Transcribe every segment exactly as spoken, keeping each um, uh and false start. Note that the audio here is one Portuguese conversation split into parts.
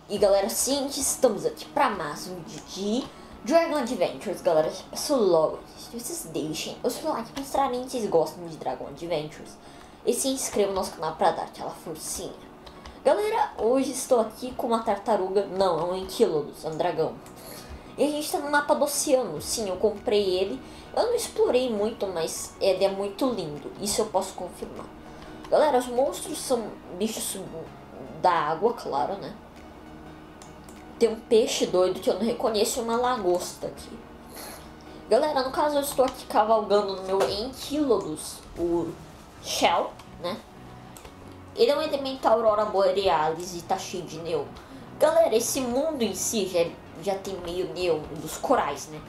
E galera, sim, estamos aqui para mais um vídeo de Dragon Adventures, galera. Peço logo que vocês deixem o seu like para mostrarem se vocês gostam de Dragon Adventures e se inscrevam no nosso canal para dar aquela forcinha. Galera, hoje estou aqui com uma tartaruga, não, é um Enquilodus, é um dragão. E a gente está no mapa do oceano, sim, eu comprei ele. Eu não explorei muito, mas ele é muito lindo, isso eu posso confirmar. Galera, os monstros são bichos da água, claro, né? Tem um peixe doido que eu não reconheço e uma lagosta aqui. Galera, no caso eu estou aqui cavalgando no meu Enquilodus, o Shell, né? Ele é um elemento Aurora Borealis e tá cheio de neon. Galera, esse mundo em si já, já tem meio neon dos corais, né?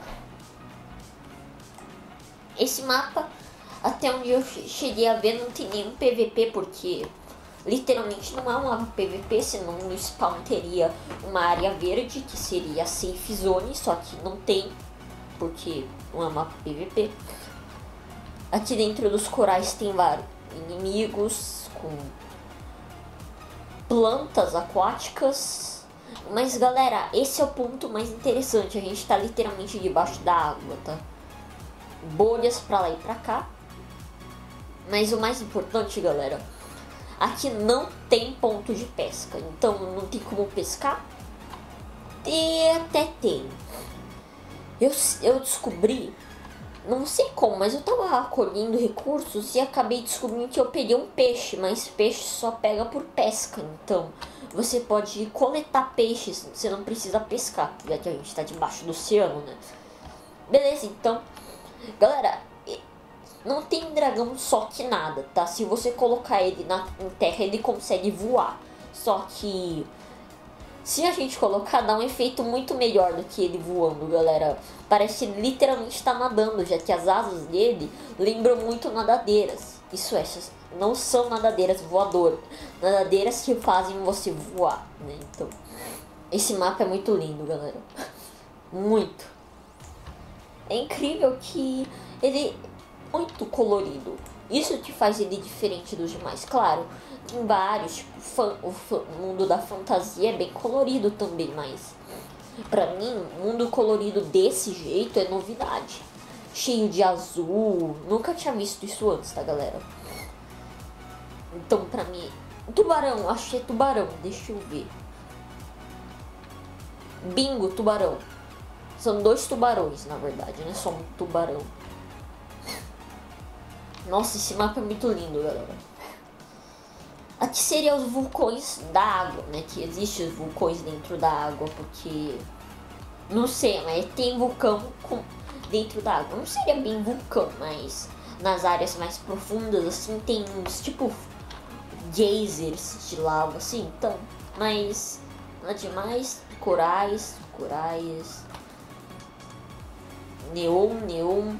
Esse mapa, até onde eu cheguei a ver, não tem nenhum P V P, porque literalmente não é um mapa P V P, senão no spawn teria uma área verde, que seria a Safe Zone, só que não tem, porque não é um mapa P V P. Aqui dentro dos corais tem vários inimigos, com plantas aquáticas. Mas galera, esse é o ponto mais interessante, a gente tá literalmente debaixo da água, tá? Bolhas pra lá e pra cá. Mas o mais importante, galera, aqui não tem ponto de pesca, então não tem como pescar. E até tem. Eu, eu descobri, não sei como, mas eu tava colhendo recursos e acabei descobrindo que eu peguei um peixe, mas peixe só pega por pesca, então você pode coletar peixes, você não precisa pescar, já que a gente tá debaixo do oceano, né? Beleza, então, galera, não tem dragão só que nada, tá? Se você colocar ele na em terra, ele consegue voar. Só que se a gente colocar, dá um efeito muito melhor do que ele voando, galera. Parece que ele literalmente está nadando, já que as asas dele lembram muito nadadeiras. Isso é, não são nadadeiras voadoras, nadadeiras que fazem você voar, né? Então, esse mapa é muito lindo, galera. Muito. É incrível que ele muito colorido. Isso que faz ele diferente dos demais. Claro, tem vários, tipo, fan, o, fan, o mundo da fantasia é bem colorido também, mas pra mim, o mundo colorido desse jeito é novidade. Cheio de azul, nunca tinha visto isso antes, tá, galera? Então, pra mim, tubarão, acho que é tubarão, deixa eu ver. Bingo, tubarão. São dois tubarões, na verdade, não é só um tubarão. Nossa, esse mapa é muito lindo, galera. Aqui seriam os vulcões da água, né? Que existem os vulcões dentro da água, porque não sei, mas tem vulcão com... dentro da água. Não seria bem vulcão, mas nas áreas mais profundas, assim, tem uns tipo geysers de lava, assim, então. Mas nada demais. Corais, corais. Neon, neon.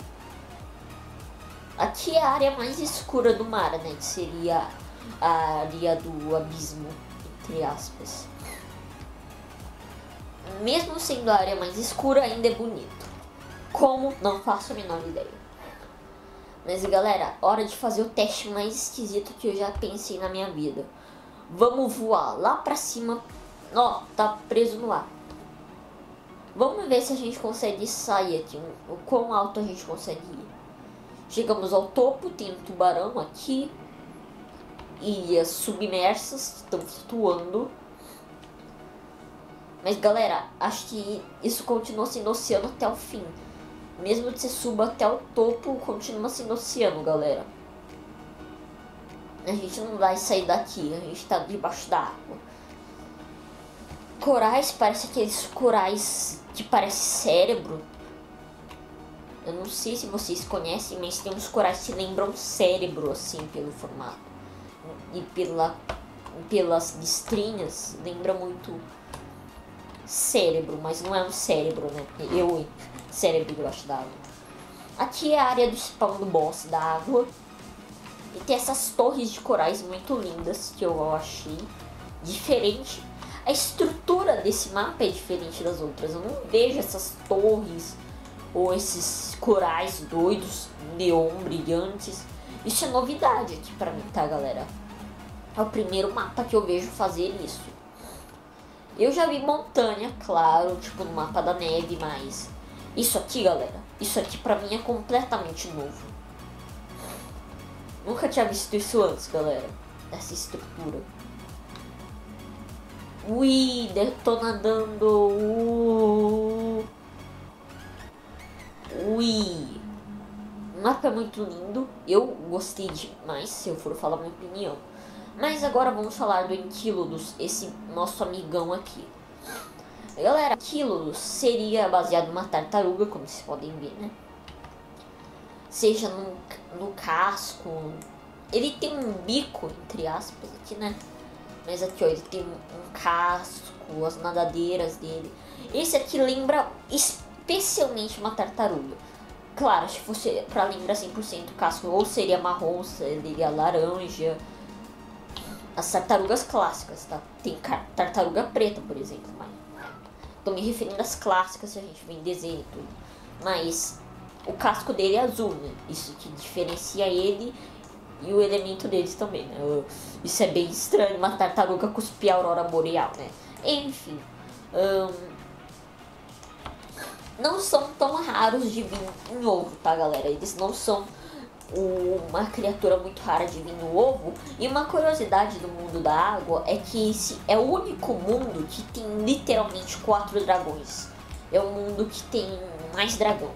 Aqui é a área mais escura do mar, né? Que seria a área do abismo, entre aspas. Mesmo sendo a área mais escura, ainda é bonito. Como? Não faço a menor ideia. Mas galera, hora de fazer o teste mais esquisito que eu já pensei na minha vida. Vamos voar lá pra cima. Ó, tá preso no ar. Vamos ver se a gente consegue sair aqui. O quão alto a gente consegue ir. Chegamos ao topo, tem um tubarão aqui. Ilhas submersas que estão flutuando. Mas galera, acho que isso continua sendo oceano até o fim. Mesmo que você suba até o topo, continua sendo oceano, galera. A gente não vai sair daqui, a gente tá debaixo da água. Corais, parece aqueles corais que parece cérebro. Eu não sei se vocês conhecem, mas tem uns corais que lembram cérebro, assim, pelo formato. E pela, pelas listrinhas, lembra muito cérebro, mas não é um cérebro, né? Eu, cérebro debaixo da água. Aqui é a área do spawn do boss da água. E tem essas torres de corais muito lindas, que eu achei diferente. A estrutura desse mapa é diferente das outras. Eu não vejo essas torres ou esses corais doidos, neon brilhantes. Isso é novidade aqui pra mim, tá, galera? É o primeiro mapa que eu vejo fazer isso. Eu já vi montanha, claro, tipo no mapa da neve, mas isso aqui, galera, isso aqui pra mim é completamente novo. Nunca tinha visto isso antes, galera, essa estrutura. Ui, tô nadando. Uh. Ui. O mapa é muito lindo, eu gostei demais, se eu for falar minha opinião. Mas agora vamos falar do Enkilodos, esse nosso amigão aqui. Galera, Enkilodos seria baseado numa tartaruga, como vocês podem ver, né? Seja no, no casco. Ele tem um bico, entre aspas, aqui, né? Mas aqui, ó, ele tem um casco, as nadadeiras dele. Esse aqui lembra especialmente uma tartaruga. Claro, se fosse pra lembrar cem por cento o casco, ou seria marrom, ou seria laranja. As tartarugas clássicas, tá? Tem tartaruga preta, por exemplo. Mas tô me referindo às clássicas, se a gente vê em desenho e tudo. Mas o casco dele é azul, né? Isso que diferencia ele e o elemento deles também, né? Isso é bem estranho, uma tartaruga cuspir a aurora boreal, né? Enfim. Hum, não são tão raros de vir em ovo, tá, galera? Eles não são uma criatura muito rara de vir no ovo. E uma curiosidade do mundo da água é que esse é o único mundo que tem literalmente quatro dragões. É o mundo que tem mais dragão.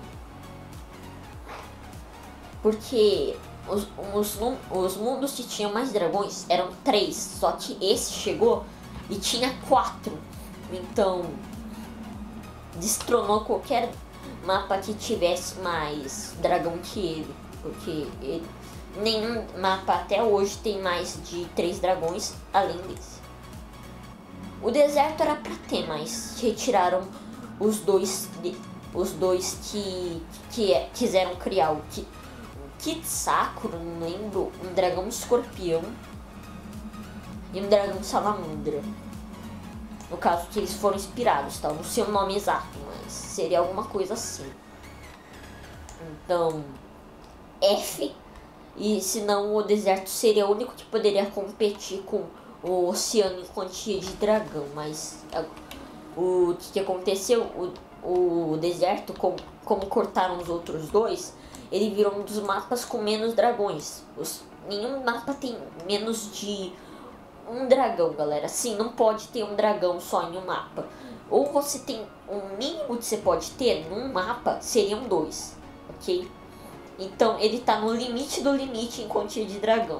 Porque os, os, os mundos que tinham mais dragões eram três, só que esse chegou e tinha quatro. Então destronou qualquer mapa que tivesse mais dragão que ele. Porque ele, nenhum mapa até hoje tem mais de três dragões além desse. O deserto era pra ter, mas retiraram os dois, os dois que, que quiseram criar o Ki, Kitsakura, não lembro, um dragão escorpião e um dragão salamandra. No caso que eles foram inspirados, tá? Não sei o nome exato, mas seria alguma coisa assim. Então, F, e senão o deserto seria o único que poderia competir com o oceano em quantia de dragão. Mas o que, que aconteceu? O, o deserto, como, como cortaram os outros dois, ele virou um dos mapas com menos dragões. Os, nenhum mapa tem menos de um dragão, galera. Sim, não pode ter um dragão só em um mapa. Ou você tem o mínimo que você pode ter num mapa, seriam dois, ok? Então ele tá no limite do limite em quantia de dragão.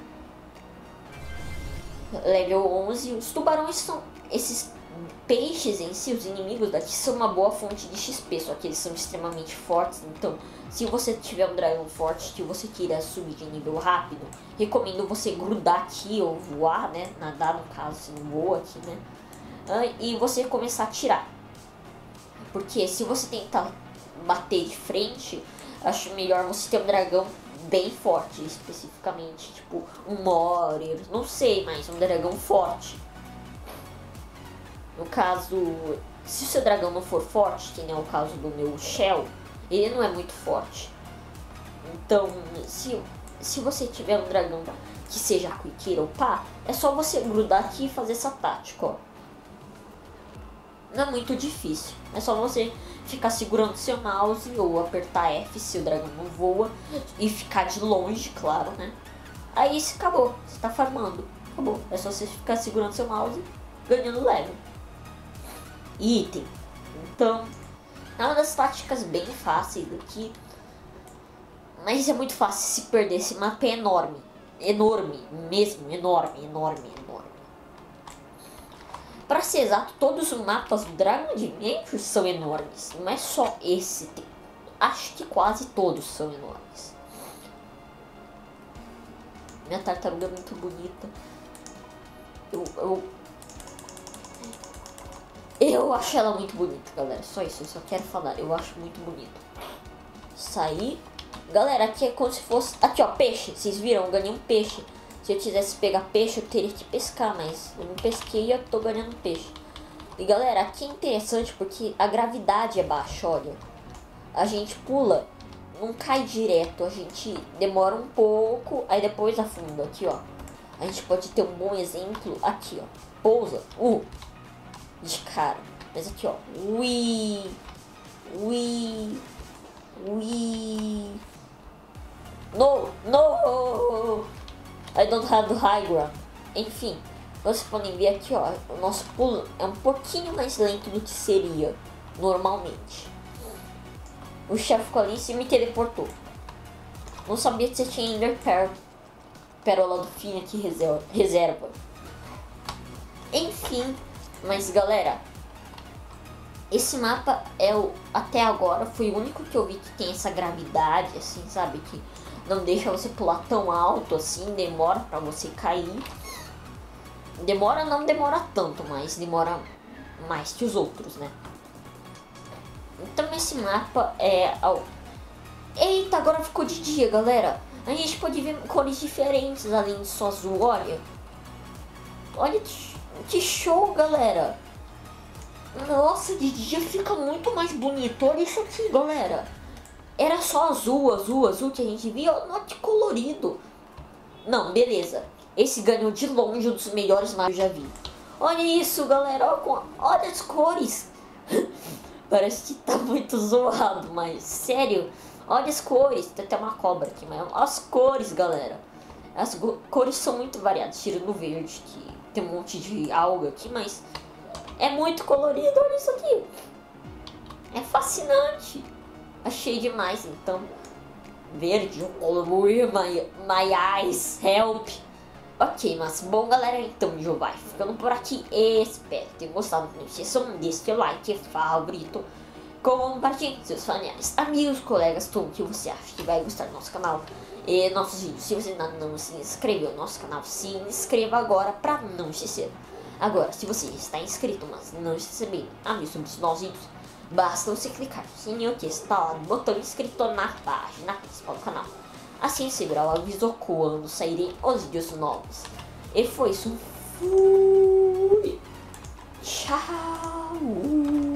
Level onze. Os tubarões são esses peixes em si, os inimigos daqui, são uma boa fonte de X P, só que eles são extremamente fortes. Então, se você tiver um dragão forte que você queira subir de nível rápido, recomendo você grudar aqui ou voar, né? Nadar, no caso, se não voa aqui, né? E você começar a atirar. Porque se você tentar bater de frente, acho melhor você ter um dragão bem forte, especificamente, tipo um Morir, não sei, mas um dragão forte. No caso, se o seu dragão não for forte, que nem é o caso do meu Shell, ele não é muito forte. Então, se, se você tiver um dragão que seja quicker ou pá, é só você grudar aqui e fazer essa tática, ó. Não é muito difícil, é só você ficar segurando seu mouse ou apertar F se o dragão não voa e ficar de longe, claro, né? Aí isso acabou, você tá farmando, acabou. É só você ficar segurando seu mouse, ganhando level. Item. Então, é uma das táticas bem fáceis aqui, mas é muito fácil se perder. Esse mapa é enorme, enorme mesmo, enorme, enorme, enorme. Para ser exato, todos os mapas do Dragon Adventure são enormes. Não é só esse. Acho que quase todos são enormes. Minha tartaruga é muito bonita. Eu, eu, eu acho ela muito bonita, galera. Só isso, eu só quero falar. Eu acho muito bonito. Sair. Galera, aqui é como se fosse... Aqui, ó, peixe. Vocês viram? Eu ganhei um peixe. Se eu quisesse pegar peixe, eu teria que pescar, mas eu não pesquei e eu tô ganhando peixe. E galera, aqui é interessante porque a gravidade é baixa, olha. A gente pula, não cai direto, a gente demora um pouco, aí depois afunda. Aqui, ó. A gente pode ter um bom exemplo aqui, ó. Pousa. Uh. de cara. Mas aqui, ó. Ui. Ui. Ui. No, no. I don't have the high ground. Enfim, vocês podem ver aqui, ó. O nosso pulo é um pouquinho mais lento do que seria normalmente. O chefe ficou ali e me teleportou. Não sabia que você tinha Ender Pearl, pérola do fim aqui reserva. Enfim, mas galera, esse mapa é o, até agora foi o único que eu vi que tem essa gravidade, assim, sabe? Que não deixa você pular tão alto assim, demora pra você cair. Demora, não demora tanto, mas demora mais que os outros, né? Então esse mapa é... Eita, agora ficou de dia, galera. A gente pode ver cores diferentes além de só azul, olha. Olha que show, galera. Nossa, de dia fica muito mais bonito. Olha isso aqui, galera. Era só azul, azul, azul que a gente via. Olha que colorido. Não, beleza. Esse ganhou de longe um dos melhores mapas que eu já vi. Olha isso, galera. Olha as cores. Parece que tá muito zoado, mas sério. Olha as cores. Tem até uma cobra aqui, mas as cores, galera. As cores são muito variadas. Tirando o verde, que tem um monte de alga aqui, mas é muito colorido. Olha isso aqui. É fascinante. Achei demais, então. Verde, color, my, my eyes, help. Ok, mas bom, galera, então já vai ficando por aqui. Espero que tenham gostado. Não esqueçam de deixar o like favorito. Compartilhe com seus familiares, amigos, colegas, tudo que você acha que vai gostar do nosso canal e nossos vídeos. Se você ainda não se inscreveu no nosso canal, se inscreva agora para não esquecer. Agora, se você está inscrito, mas não recebeu aviso sobre os novos vídeos, basta você clicar no sininho que está lá no botão inscrito na página principal do canal. Assim receberá o aviso quando saírem os vídeos novos. E foi isso. Fui. Tchau.